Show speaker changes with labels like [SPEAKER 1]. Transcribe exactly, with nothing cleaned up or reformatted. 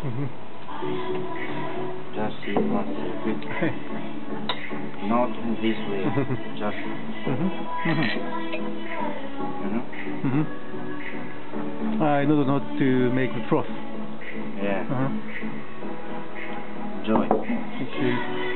[SPEAKER 1] Mm-hmm.
[SPEAKER 2] Just see one second. Not in this way. Just.
[SPEAKER 1] Mm-hmm. Mm-hmm.
[SPEAKER 2] You know?
[SPEAKER 1] Mm-hmm. I know not to make the froth.
[SPEAKER 2] Yeah.
[SPEAKER 1] Uh-huh.
[SPEAKER 2] Enjoy.
[SPEAKER 1] Thank you.